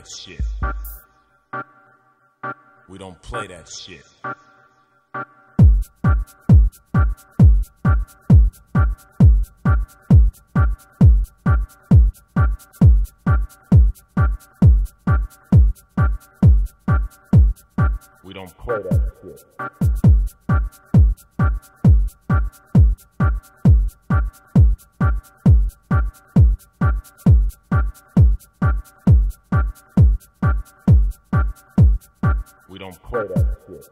shit. We don't play that shit. We don't play that shit. We don't play that shit.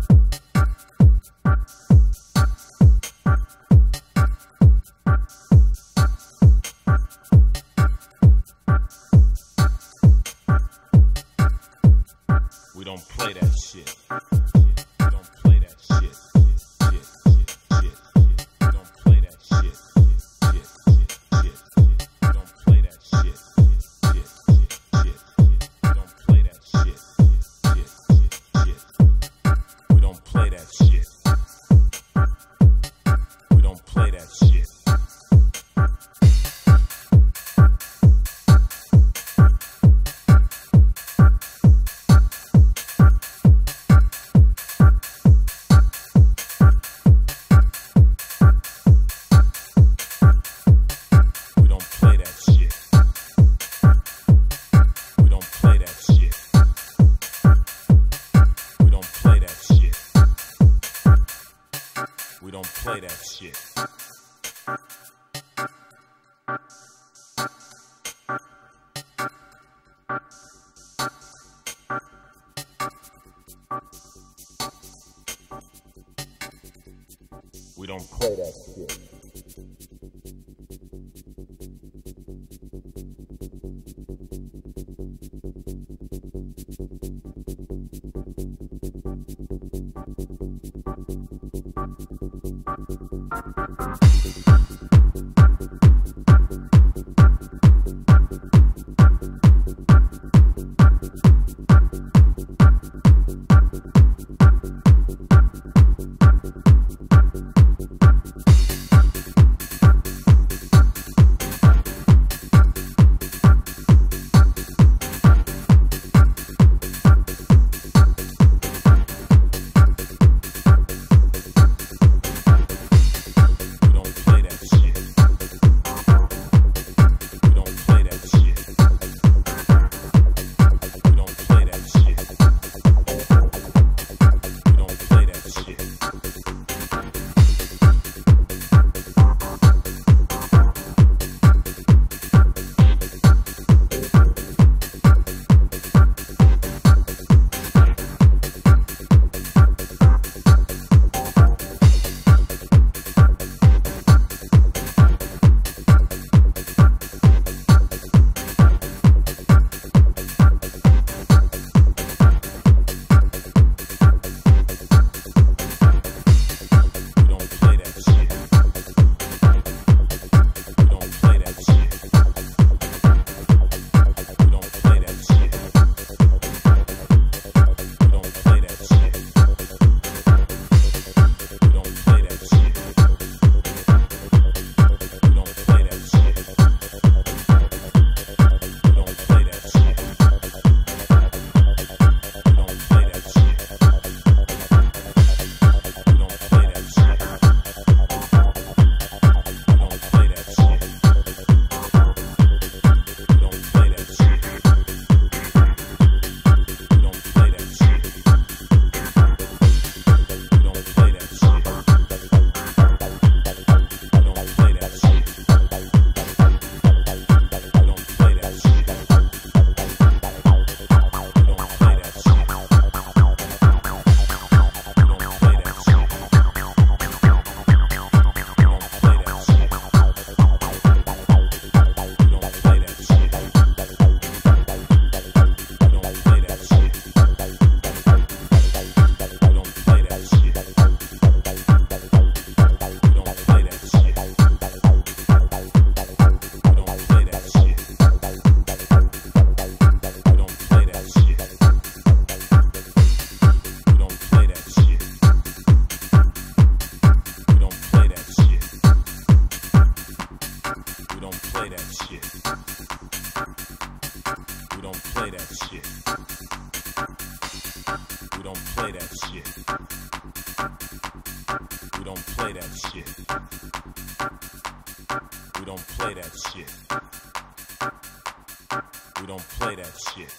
We don't play that shit. We don't play that shit. Shit. We don't play that shit. Shit. We don't play that shit. Shit. We don't play that shit. We don't play that shit. We don't play that shit. We don't play that shit. We don't play that shit. We don't that shit. We don't play that shit. We don't play that shit.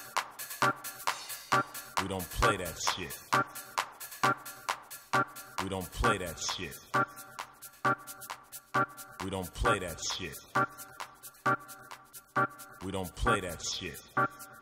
We don't play that shit. We don't play that shit. We don't play that shit. We don't play that shit.